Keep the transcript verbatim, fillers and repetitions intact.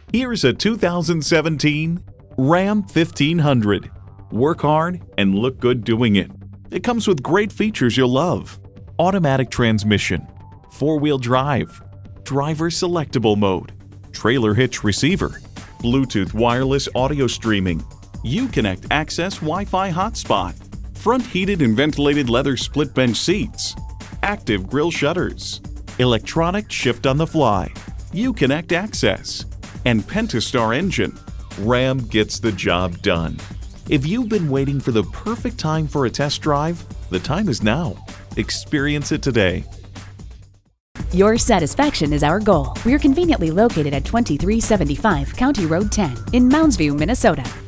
Here's a two thousand seventeen Ram fifteen hundred. Work hard and look good doing it. It comes with great features you'll love: automatic transmission, four-wheel drive, driver selectable mode, trailer hitch receiver, Bluetooth wireless audio streaming, Uconnect access Wi-Fi hotspot, front heated and ventilated leather split bench seats, active grille shutters, electronic shift on the fly, Uconnect access, and Pentastar engine. Ram gets the job done. If you've been waiting for the perfect time for a test drive, the time is now. Experience it today. Your satisfaction is our goal. We're conveniently located at twenty-three seventy-five County Road ten in Mounds View, Minnesota.